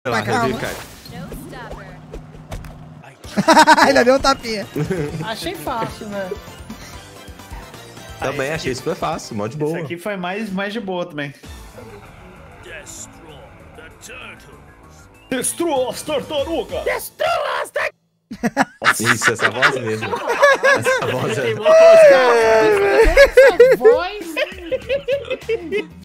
Tá, calma. Ainda deu um tapinha. Achei fácil, né? Também achei super fácil, mó de boa. Esse aqui foi mais de boa também. Destrua as tartarugas! Destrua as tartarugas! Isso, essa voz mesmo. Essa voz é... Essa voz...